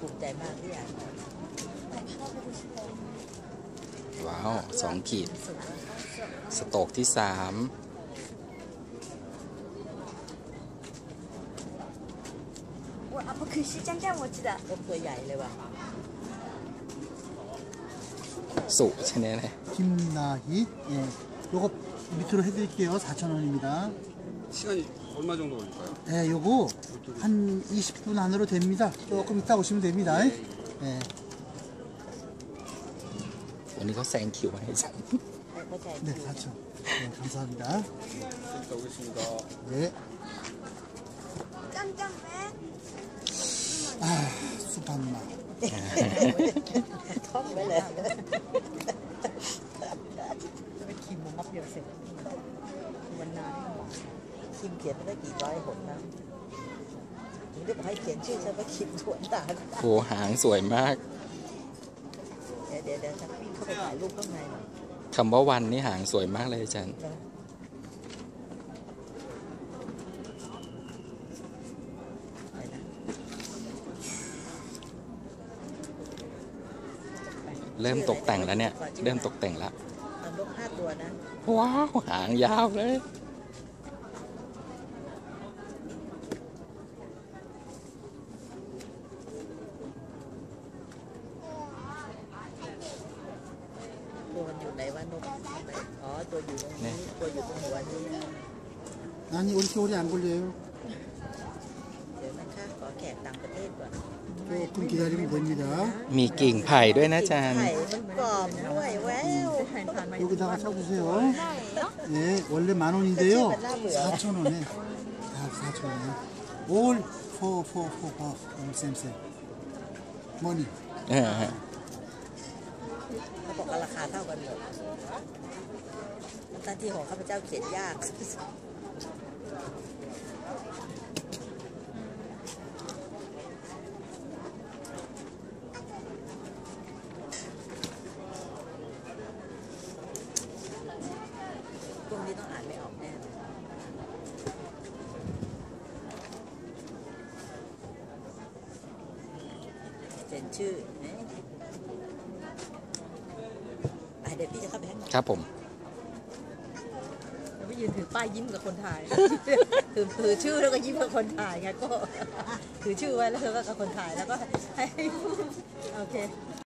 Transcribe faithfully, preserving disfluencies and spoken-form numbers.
ภูมิใจมากที่อ่านว้าวสองขีดสโตกที่สามพวกตัวใหญ่เลยว่ะสุใช่ไหมเลย 김나희 예, 요거 밑으로 해드릴게요. 사천 원입니다. 시간이 얼마 정도 걸릴까요? 예, 요거 한 이십 분 안으로 됩니다. 조금 이따 오시면 됩니다. 예. วันนี้เขาแซงคิวมาให้ฉัน 네, 사천. 네, 감사합니다. 이따 오겠습니다. 네. 짱짱맨 아, 수박맛. ท้องไปเลยจะไปคิมมับเดียวเสร็จวันนานคิมเขียนไปได้กี่ร้อยหนนะถึงได้บอกให้เขียนชื่อฉันว่าคิมสวนตาลโอ้หางสวยมากเดี๋ยวเดี๋ยวเดี๋ยวฉันวิ่งเข้าไปถ่ายรูปข้างในหน่อยคำว่าวันนี่หางสวยมากเลยอาจารย์เริ่มตกแต่งแล้วเนี่ยเริ่มตกแต่งแล้วเอานกห้าตัวนะว้าวหางยาวเลยตัวมันอยู่ไหนวะนกอ๋อตัวอยู่ตรงนี้ตัวอยู่ตรงหัวนี้ 아니, 우리 겨울이 안 걸려요. เดี๋ยวนะคะขอแขกต่างประเทศก่อน 조금 기다리면 됩니다. มีกิ่งไผ่ด้วยนะอาจารย์ไข่มันกรอบด้วยแวว 여기다가 쳐주세요. 네, 원래 만 원인데요. 사천 원에. 다 사천 원에. All for for for for 쌤쌤. Money. เออฮะเขาบอกว่าราคาเท่ากันหมดหน้าที่ของข้าพเจ้าเขียนยากพวกนี้ต้องอ่านไม่ออกแน่เขียนชื่อเดี๋ยวพี่จะเข้าไปให้ครับผมแล้วไปยืนถือป้ายยิ้มกับคนถ่าย ถือถือชื่อแล้วก็ยิ้มกับคนถ่ายไงก็ถือชื่อไว้แล้วเธอก็กับคนถ่ายแล้วก็ให้โอเค